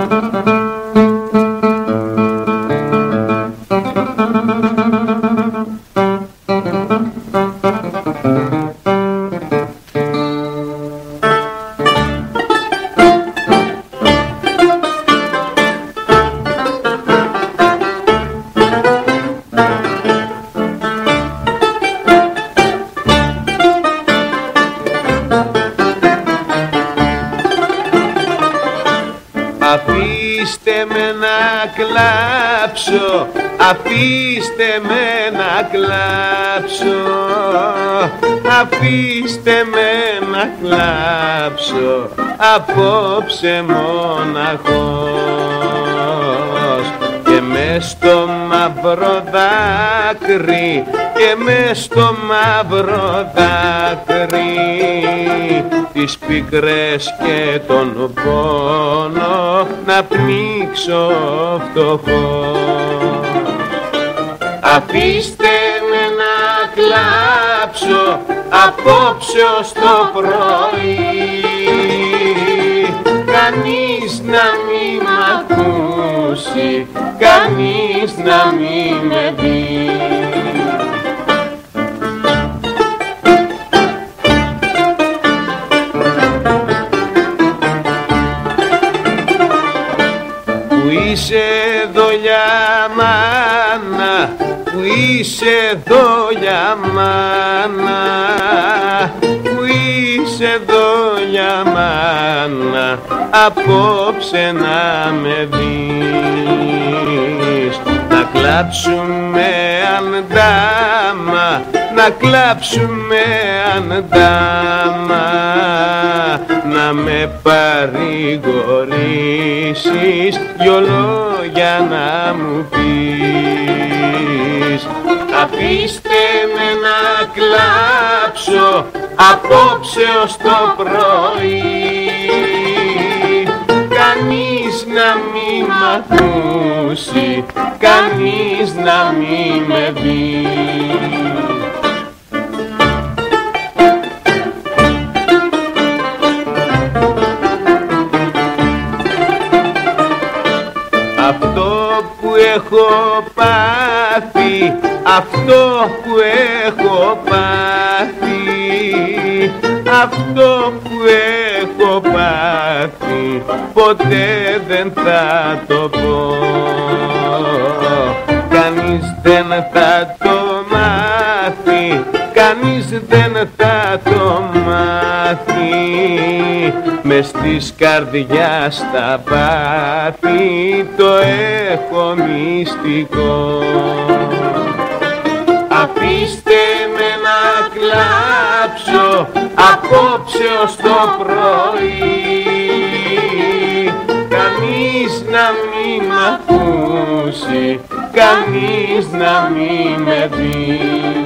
Αφήστε με να κλάψω, αφήστε με να κλάψω, αφήστε με να κλάψω, απόψε μοναχός. Και μες στο μαύρο δάκρυ, και μες στο μαύρο δάκρυ, τις πίκρες και τον πόνο να πνίξω φτωχός. Αφήστε με να κλάψω απόψε ως το πρωί, κανείς να μην μ' ακούσει, κανείς να μην με δει. Είσαι εδώ για μάνα, που είσαι εδώ για μάνα, που είσαι εδώ για μάνα, απόψε να με δεις. Να κλάψουμε αντάμα, να κλάψουμε αντάμα, να με παρηγορήσεις, δυο λόγια να μου πεις. Αφήστε με να κλάψω απόψε ως το πρωί, κανείς να μην μ' ακούσει, κανείς να μην με δει. Αυτό που έχω πάθει, αυτό που έχω πάθει, αυτό που έχω πάθει, ποτέ δεν θα το πω. Κανείς δεν θα το μάθει, κανείς δεν θα το μάθει, μες της καρδιάς τα πάθη το έχω μυστικό. Αφήστε με να κλάψω απόψε ως το πρωί, κανείς να μην μ' ακούσει, κανείς να μην με δει.